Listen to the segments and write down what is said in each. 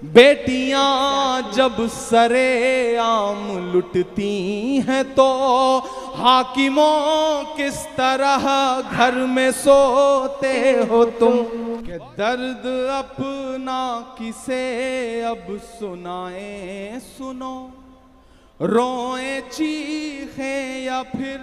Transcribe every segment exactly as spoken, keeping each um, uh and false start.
बेटियां जब सरे आम लुटती हैं तो हाकिमों किस तरह घर में सोते हो तुम। के दर्द अपना किसे अब सुनाए सुनो, रोए चीखें या फिर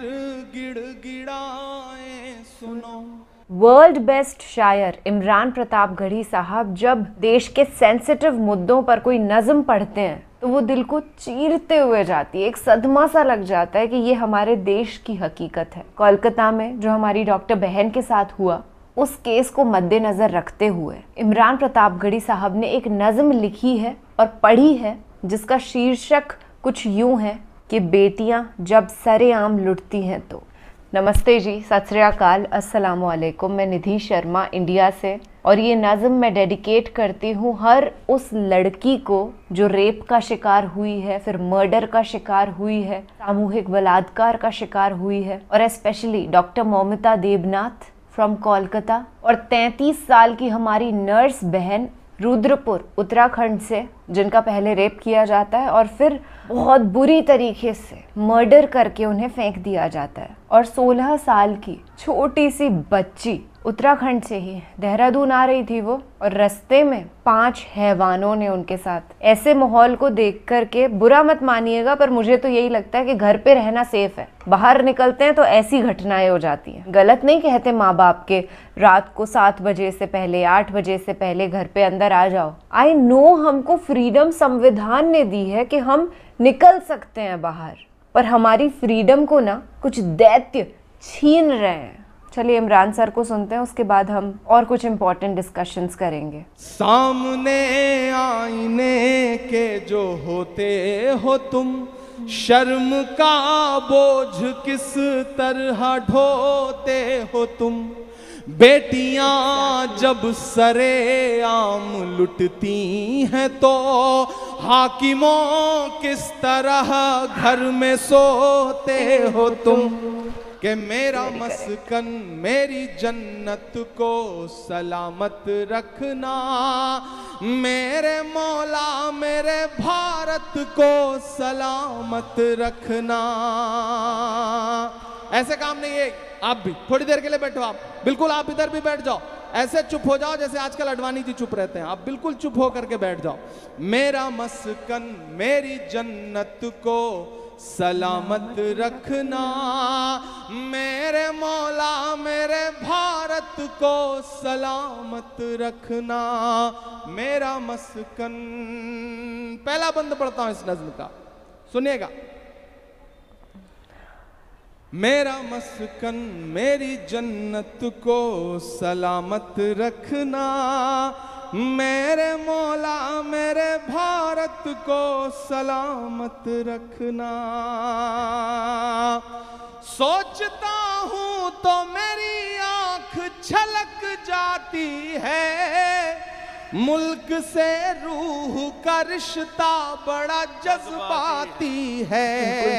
गिड़गिड़ाए सुनो। वर्ल्ड बेस्ट शायर इमरान प्रतापगढ़ी साहब जब देश के सेंसिटिव मुद्दों पर कोई नज़म पढ़ते हैं तो वो दिल को चीरते हुए जाती है। एक सदमा सा लग जाता है कि ये हमारे देश की हकीकत है। कोलकाता में जो हमारी डॉक्टर बहन के साथ हुआ, उस केस को मद्देनज़र रखते हुए इमरान प्रतापगढ़ी साहब ने एक नज़म लिखी है और पढ़ी है जिसका शीर्षक कुछ यूं है कि बेटियां जब सरेआम लुटती हैं तो। नमस्ते जी, सत श्री अकाल, अस्सलाम वालेकुम। मैं निधि शर्मा इंडिया से, और ये नज़म मैं डेडिकेट करती हूँ हर उस लड़की को जो रेप का शिकार हुई है, फिर मर्डर का शिकार हुई है, सामूहिक बलात्कार का शिकार हुई है, और specially doctor Moumita Debnath from Kolkata, और तैंतीस साल की हमारी नर्स बहन रुद्रपुर उत्तराखंड से, जिनका पहले रेप किया जाता है और फिर बहुत बुरी तरीके से मर्डर करके उन्हें फेंक दिया जाता है। और सोलह साल की छोटी सी बच्ची उत्तराखंड से ही देहरादून आ रही थी वो, और रास्ते में पांच हैवानों ने उनके साथ। ऐसे माहौल को देख करके बुरा मत मानिएगा, पर मुझे तो यही लगता है कि घर पे रहना सेफ है। बाहर निकलते हैं तो ऐसी घटनाएं हो जाती हैं। गलत नहीं कहते माँ बाप के रात को सात बजे से पहले, आठ बजे से पहले घर पे अंदर आ जाओ। आई नो हमको फ्रीडम संविधान ने दी है कि हम निकल सकते हैं बाहर, पर हमारी फ्रीडम को ना कुछ दैत्य छीन रहे हैं। चलिए इमरान सर को सुनते हैं, उसके बाद हम और कुछ इम्पोर्टेंट डिस्कशंस करेंगे। सामने आईने के जो होते हो तुम, शर्म का बोझ किस तरह ढोते हो तुम। बेटियां जब सरे आम लुटती हैं तो हाकिमों किस तरह घर में सोते हो तुम। कि मेरा मस्कन मेरी जन्नत को सलामत रखना, मेरे मौला मेरे भारत को सलामत रखना। ऐसे काम नहीं है। आप भी थोड़ी देर के लिए बैठो, आप बिल्कुल, आप इधर भी बैठ जाओ, ऐसे चुप हो जाओ जैसे आजकल अडवाणी जी चुप रहते हैं। आप बिल्कुल चुप हो करके बैठ जाओ। मेरा मस्कन मेरी जन्नत को सलामत रखना, मेरे मौला मेरे भारत को सलामत रखना। मेरा मस्कन, पहला बंद पढ़ता हूं इस नज़्म का, सुनिएगा। मेरा मस्कन मेरी जन्नत को सलामत रखना, मेरे मौला मेरे भारत को सलामत रखना। सोचता हूँ तो मेरी आँख छलक जाती है, मुल्क से रूह का रिश्ता बड़ा जज्बाती है।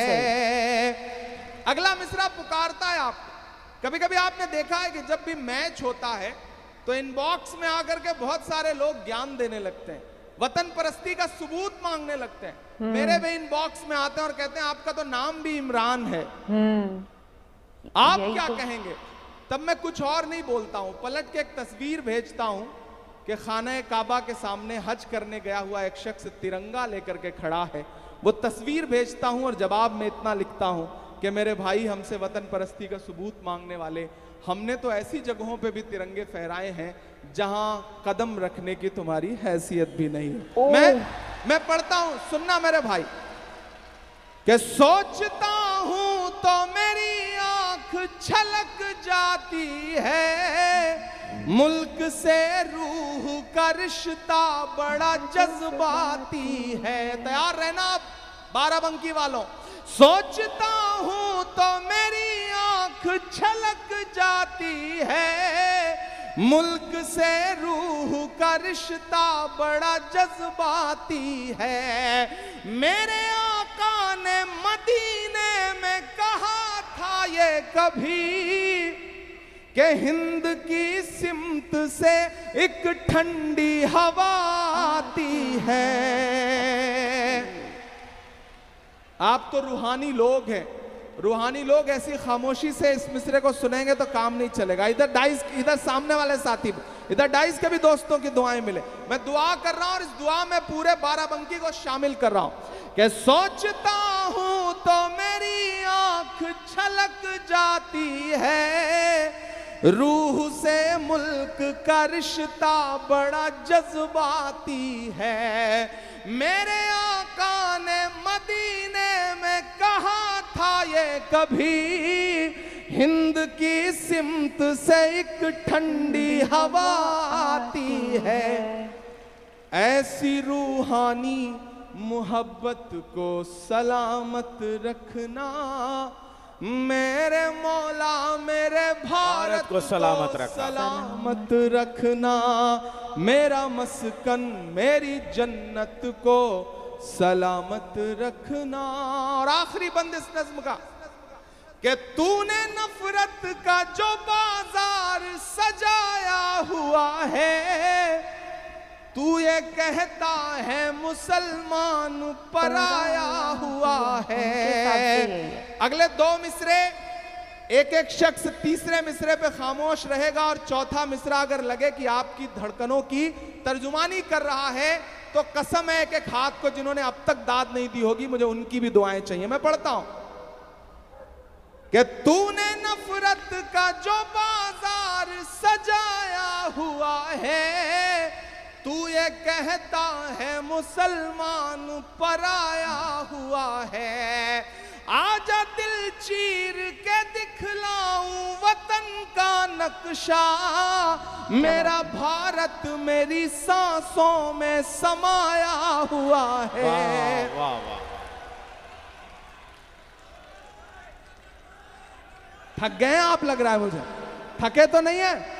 अगला मिसरा पुकारता है आपको। कभी कभी आपने देखा है कि जब भी मैच होता है तो इनबॉक्स में आकर के बहुत सारे लोग ज्ञान देने लगते हैं, वतन परस्ती का सबूत मांगने लगते हैं। मेरे भी इनबॉक्स में आते हैं और कहते हैं आपका तो नाम भी इमरान है, आप क्या तो कहेंगे? तब मैं कुछ और नहीं बोलता हूं, पलट के एक तस्वीर भेजता हूं कि खाना काबा के सामने हज करने गया हुआ एक शख्स तिरंगा लेकर के खड़ा है। वो तस्वीर भेजता हूं और जवाब में इतना लिखता हूं कि मेरे भाई, हमसे वतन परस्ती का सबूत मांगने वाले, हमने तो ऐसी जगहों पे भी तिरंगे फहराए हैं जहां कदम रखने की तुम्हारी हैसियत भी नहीं है। मैं मैं पढ़ता हूं, सुनना मेरे भाई, कि सोचता हूं तो मेरी आंख छलक जाती है, मुल्क से रूह का रिश्ता बड़ा जज्बाती है। तैयार रहना आप बाराबंकी वालों। सोचता हूं तो मेरी आंख छलक जाती है, मुल्क से रूह का रिश्ता बड़ा जज्बाती है। मेरे आका ने मदीने में कहा था ये कभी कि हिंद की सिमत से एक ठंडी हवा आती है। आप तो रूहानी लोग हैं, रूहानी लोग ऐसी खामोशी से इस मिसरे को सुनेंगे तो काम नहीं चलेगा। इधर डाइस, इधर सामने वाले साथी, इधर डाइस के भी दोस्तों की दुआएं मिले। मैं दुआ कर रहा हूं और इस दुआ में पूरे बाराबंकी को शामिल कर रहा हूं कि सोचता हूं तो मेरी आंख छलक जाती है, रूह से मुल्क का रिश्ता बड़ा जज्बाती है। मेरे आका ने मदीने में कहा था ये कभी, हिंद की सिमत से एक ठंडी हवा आती है। ऐसी रूहानी मोहब्बत को सलामत रखना मेरे मौला, मेरे भारत को सलामत रखना, सलामत रखना मेरा मस्कन, मेरी जन्नत को सलामत रखना। और आखिरी बंद इस नज्म का कि तूने नफरत का जो बाजार सजाया हुआ है, तू ये कहता है मुसलमान पराया हुआ है। अगले दो मिसरे एक एक शख्स तीसरे मिसरे पे खामोश रहेगा और चौथा मिसरा अगर लगे कि आपकी धड़कनों की तर्जुमानी कर रहा है तो कसम है कि हाथ को जिन्होंने अब तक दाद नहीं दी होगी, मुझे उनकी भी दुआएं चाहिए। मैं पढ़ता हूं कि तूने नफरत का जो बाजार सजाया हुआ है, तू ये कहता है मुसलमान पराया हुआ है। आजा दिल चीर के दिखलाऊं वतन का नक्शा, मेरा भारत मेरी सांसों में समाया हुआ है। वाह वाह वाह। थक गए आप लग रहा है मुझे, थके तो नहीं है?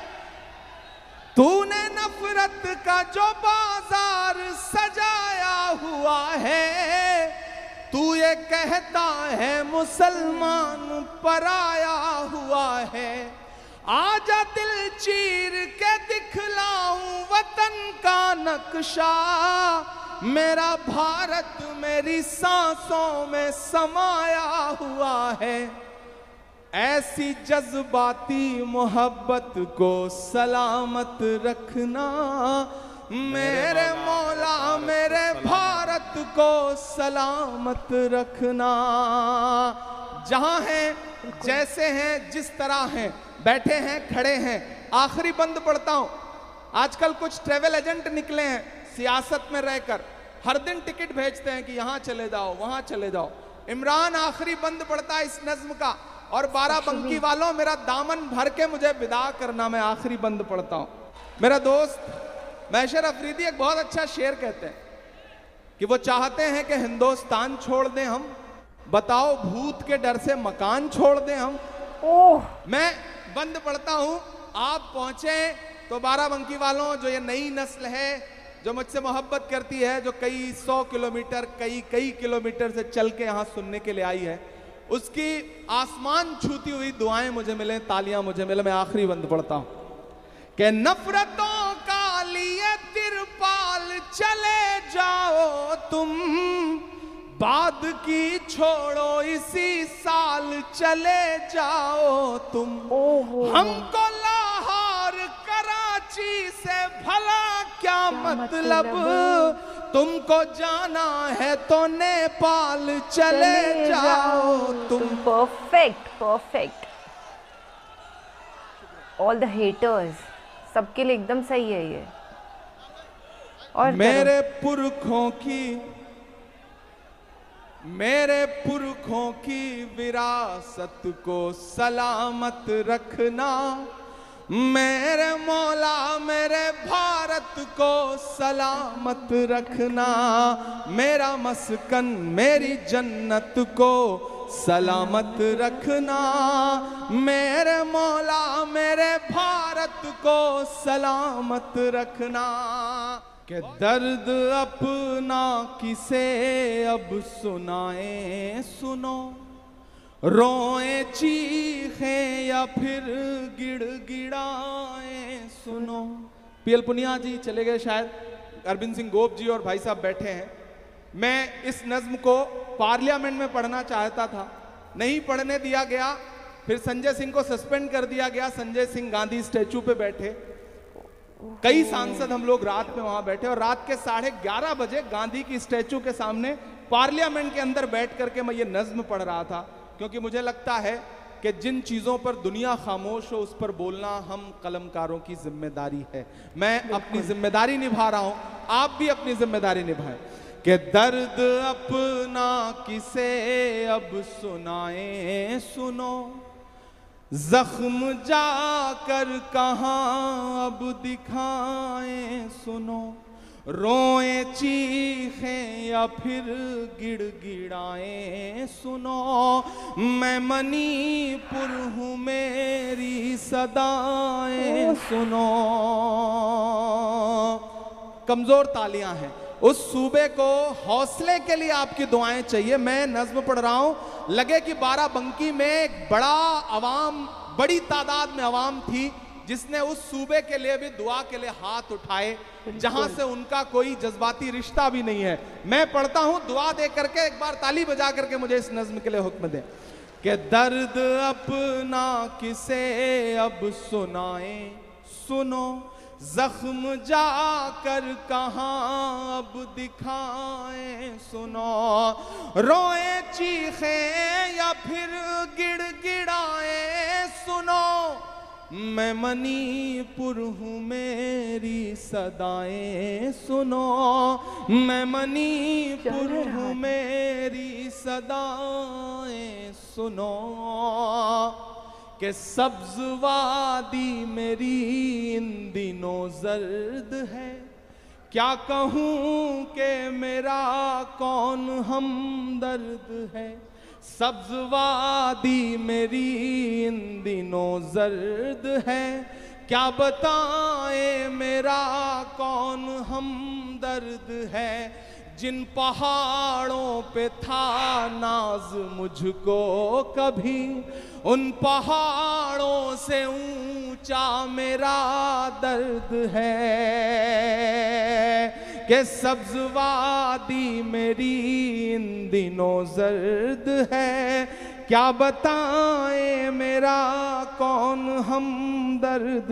तूने नफरत का जो बाजार सजाया हुआ है, तू ये कहता है मुसलमान पराया हुआ है। आजा दिल चीर के दिखलाऊं वतन का नक्शा, मेरा भारत मेरी सांसों में समाया हुआ है। ऐसी जज्बाती मोहब्बत को सलामत रखना मेरे मौला, मेरे भारत को सलामत रखना। जहां हैं, जैसे हैं, जिस तरह हैं, बैठे हैं, खड़े हैं। आखिरी बंद पढ़ता हूं। आजकल कुछ ट्रेवल एजेंट निकले हैं सियासत में रहकर, हर दिन टिकट भेजते हैं कि यहां चले जाओ, वहां चले जाओ। इमरान आखिरी बंद पढ़ता है इस नज्म का, और बाराबंकी वालों मेरा दामन भर के मुझे विदा करना, मैं आखिरी बंद पढ़ता हूं। मेरा दोस्त मैशर अफरीदी एक बहुत अच्छा शेर कहते हैं कि वो चाहते हैं कि हिंदुस्तान छोड़ दें हम, बताओ भूत के डर से मकान छोड़ दें हम। ओह, मैं बंद पढ़ता हूं। आप पहुंचे तो बाराबंकी वालों, जो ये नई नस्ल है जो मुझसे मोहब्बत करती है, जो कई सौ किलोमीटर कई कई किलोमीटर से चल के यहाँ सुनने के लिए आई है, उसकी आसमान छूती हुई दुआएं मुझे मिले, तालियां मुझे मिले। मैं आखिरी बंद पढ़ता हूं कि नफरतों का लिए तिरपाल चले जाओ तुम, बाद की छोड़ो इसी साल चले जाओ तुम। हमको लाहौर कराची से भला क्या मतलब, तुमको जाना है तो नेपाल चले जाओ तुम। Perfect perfect. All the haters सबके लिए एकदम सही है ये। और मेरे पुरखों की मेरे पुरखों की विरासत को सलामत रखना, मेरे मौला मेरे भारत को सलामत रखना, मेरा मस्कन मेरी जन्नत को सलामत रखना, मेरे मौला मेरे भारत को सलामत रखना। कि दर्द अपना किसे अब सुनाए सुनो, रोए चीखें या फिर गिड़गिड़ाए सुनो। पीएल पुनिया जी चले गए शायद, अरविंद सिंह गोप जी और भाई साहब बैठे हैं। मैं इस नज्म को पार्लियामेंट में पढ़ना चाहता था, नहीं पढ़ने दिया गया, फिर संजय सिंह को सस्पेंड कर दिया गया। संजय सिंह गांधी स्टैचू पे बैठे, कई सांसद हम लोग रात में वहां बैठे और रात के साढ़े ग्यारह बजे गांधी की स्टैचू के सामने पार्लियामेंट के अंदर बैठ करके मैं ये नज्म पढ़ रहा था, क्योंकि मुझे लगता है कि जिन चीजों पर दुनिया खामोश हो उस पर बोलना हम कलमकारों की जिम्मेदारी है। मैं अपनी जिम्मेदारी निभा रहा हूं, आप भी अपनी जिम्मेदारी निभाएं कि दर्द अपना किसे अब सुनाए सुनो, जख्म जाकर कहां अब दिखाएं सुनो, रोए चीखें या फिर गिड़गिड़ाएं सुनो, मैं मणिपुर हूँ मेरी सदाएं सुनो। कमजोर तालियां हैं, उस सूबे को हौसले के लिए आपकी दुआएं चाहिए। मैं नज्म पढ़ रहा हूं, लगे कि बाराबंकी में एक बड़ा अवाम, बड़ी तादाद में अवाम थी जिसने उस सूबे के लिए भी दुआ के लिए हाथ उठाए, जहां से उनका कोई जज्बाती रिश्ता भी नहीं है। मैं पढ़ता हूं, दुआ दे करके एक बार ताली बजा करके मुझे इस नज्म के लिए हुक्म दें कि दर्द अपना किसे अब सुनाए सुनो, जख्म जाकर कहां अब दिखाएं सुनो, रोए चीखे या फिर गिड़गिड़ाए सुनो, मैं मणिपुर हूँ मेरी सदाएं सुनो, मैं मणिपुर हूँ मेरी सदाएं सुनो, कि सब्ज वादी मेरी इन दिनों जर्द है, क्या कहूँ कि मेरा कौन हमदर्द है, सब्ज वादी मेरी इन दिनों जर्द है, क्या बताएं मेरा कौन हमदर्द है, जिन पहाड़ों पे था नाज मुझको कभी, उन पहाड़ों से ऊंचा मेरा दर्द है, कि सब्ज वादी मेरी इन दिनों जर्द है, क्या बताएं मेरा कौन हमदर्द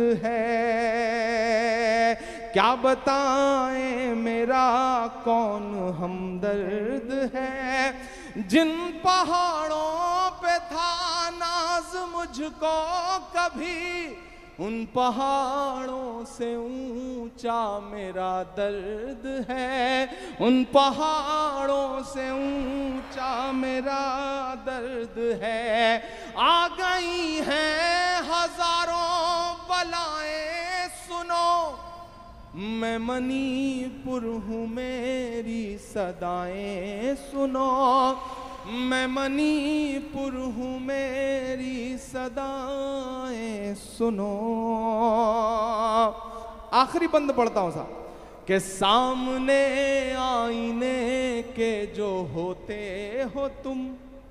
है, क्या बताएं मेरा कौन हमदर्द है, जिन पहाड़ों पे था नाज मुझको कभी, उन पहाड़ों से ऊंचा मेरा दर्द है, उन पहाड़ों से ऊंचा मेरा दर्द है, आ गई हैं हजारों बलाएं सुनो, मैं मणिपुर हूँ मेरी सदाएं सुनो, मैं मणिपुर हूँ मेरी सदाएं सुनो। आखिरी बंद पढ़ता हूं साहब कि सामने आईने के जो होते हो तुम,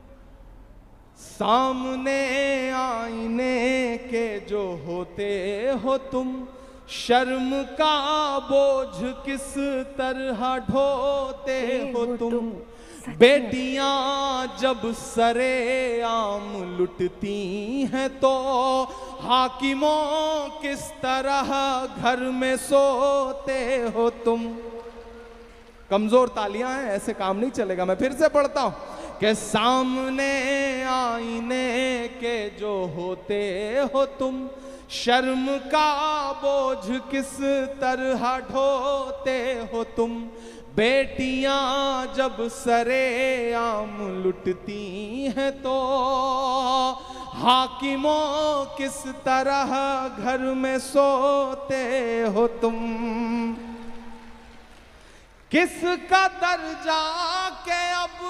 सामने आईने के जो होते हो तुम, शर्म का बोझ किस तरह ढोते हो तुम, बेटियां जब सरे आम लुटती हैं तो हाकिमों किस तरह घर में सोते हो तुम। कमजोर तालियां हैं, ऐसे काम नहीं चलेगा। मैं फिर से पढ़ता हूं कि सामने आईने के जो होते हो तुम, शर्म का बोझ किस तरह ढोते हो तुम, बेटियां जब सरे आम लुटती हैं तो हाकिमों किस तरह घर में सोते हो तुम। किसका दर्जा के अब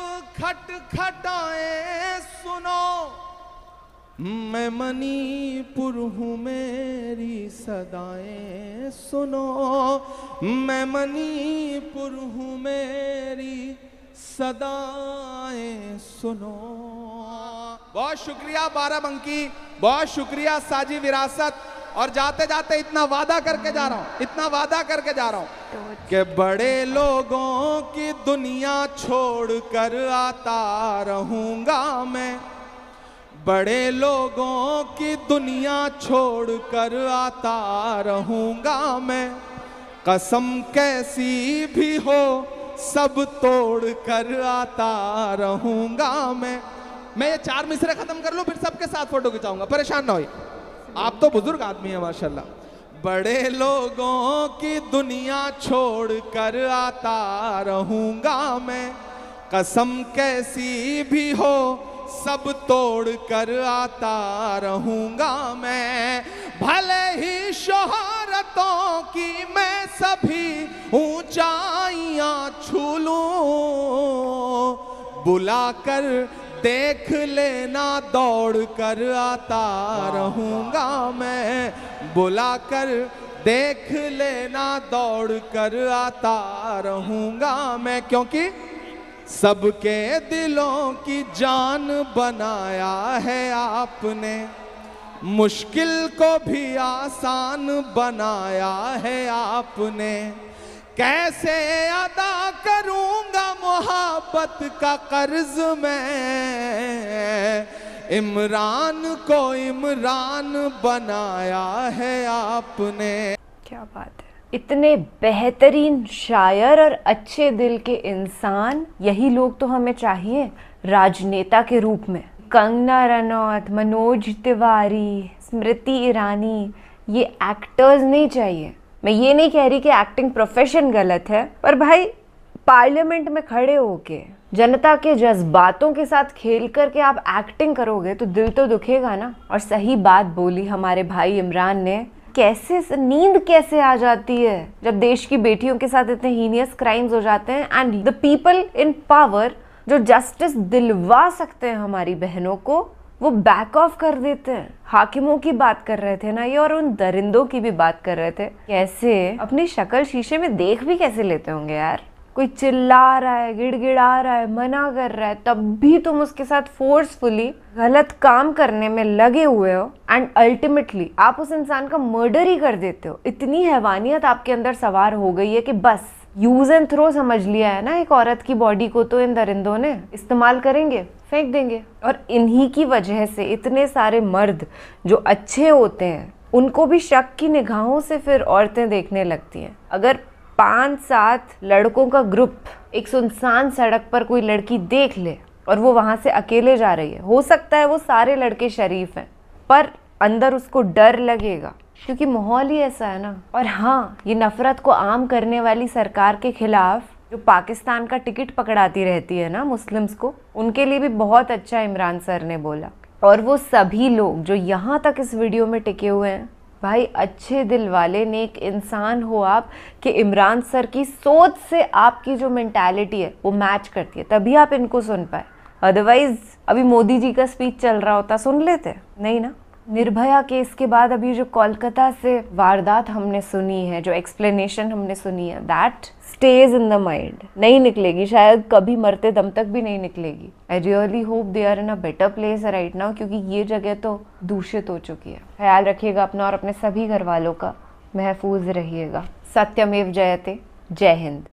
खटखटाए सुनो, मैं मणिपुर हूँ मेरी सदाएं सुनो, मैं मणिपुर हूँ मेरी सदाएं सुनो। बहुत शुक्रिया बाराबंकी, बहुत शुक्रिया साजी विरासत। और जाते जाते इतना वादा करके जा रहा हूं, इतना वादा करके जा रहा हूं कि बड़े लोगों की दुनिया छोड़कर आता रहूंगा मैं, बड़े लोगों की दुनिया छोड़कर आता रहूंगा मैं, कसम कैसी भी हो सब तोड़ कर आता रहूंगा मैं। मैं ये चार मिसरे खत्म कर लूं फिर सबके साथ फोटो खिंचाऊंगा, परेशान ना होइए, आप तो बुजुर्ग आदमी है माशाल्लाह। बड़े लोगों की दुनिया छोड़ कर आता रहूंगा मैं, कसम कैसी भी हो सब तोड़ कर आता रहूंगा मैं। भले ही शोहरतों की मैं सभी ऊंचाइयां छू लूं, बुलाकर देख लेना दौड़ कर आता रहूंगा मैं, बुलाकर देख लेना दौड़ कर आता रहूंगा मैं। क्योंकि सबके दिलों की जान बनाया है आपने, मुश्किल को भी आसान बनाया है आपने। कैसे अदा करूंगा मोहब्बत का कर्ज मैं, इमरान को इमरान बनाया है आपने। क्या बात है, इतने बेहतरीन शायर और अच्छे दिल के इंसान, यही लोग तो हमें चाहिए राजनेता के रूप में। कंगना रनौत, मनोज तिवारी, स्मृति ईरानी, ये एक्टर्स नहीं चाहिए। मैं ये नहीं कह रही कि एक्टिंग प्रोफेशन गलत है, पर भाई पार्लियामेंट में खड़े होके जनता के जज्बातों के साथ खेल करके आप एक्टिंग करोगे तो दिल तो दुखेगा ना। और सही बात बोली हमारे भाई इमरान ने, कैसे नींद कैसे आ जाती है जब देश की बेटियों के साथ इतने हीनियस क्राइम्स हो जाते हैं, and the people in power जो जस्टिस दिलवा सकते हैं हमारी बहनों को, वो बैक ऑफ कर देते हैं। हाकिमों की बात कर रहे थे ना ये, और उन दरिंदों की भी बात कर रहे थे। कैसे अपनी शक्ल शीशे में देख भी कैसे लेते होंगे यार। कोई चिल्ला रहा है, गिड़गिड़ा रहा है, मना कर रहा है, तब भी तुम उसके साथ फोर्सफुली गलत काम करने में लगे हुए हो, एंड अल्टीमेटली आप उस इंसान का मर्डर ही कर देते हो। इतनी हैवानियत आपके अंदर सवार हो गई है कि बस यूज एंड थ्रो समझ लिया है ना एक औरत की बॉडी को, तो इन दरिंदों ने इस्तेमाल करेंगे, फेंक देंगे। और इन्हीं की वजह से इतने सारे मर्द जो अच्छे होते हैं उनको भी शक की निगाहों से फिर औरतें देखने लगती हैं। अगर पांच सात लड़कों का ग्रुप एक सुनसान सड़क पर कोई लड़की देख ले और वो वहां से अकेले जा रही है, हो सकता है वो सारे लड़के शरीफ हैं, पर अंदर उसको डर लगेगा क्योंकि माहौल ही ऐसा है ना। और हाँ, ये नफरत को आम करने वाली सरकार के खिलाफ जो पाकिस्तान का टिकट पकड़ाती रहती है ना मुस्लिम्स को, उनके लिए भी बहुत अच्छा इमरान सर ने बोला। और वो सभी लोग जो यहाँ तक इस वीडियो में टिके हुए हैं, भाई अच्छे दिल वाले नेक इंसान हो आप कि इमरान सर की सोच से आपकी जो मेंटालिटी है वो मैच करती है, तभी आप इनको सुन पाए। अदरवाइज अभी मोदी जी का स्पीच चल रहा होता, सुन लेते नहीं ना। निर्भया केस के बाद अभी जो कोलकाता से वारदात हमने सुनी है, जो एक्सप्लेनेशन हमने सुनी है, that stage in the mind, नहीं निकलेगी, शायद कभी मरते दम तक भी नहीं निकलेगी। I really hope they are in a better place right now, क्योंकि ये जगह तो दूषित हो चुकी है। ख्याल रखिएगा अपना और अपने सभी घर वालों का, महफूज रहिएगा। सत्यमेव जयते। जय हिंद।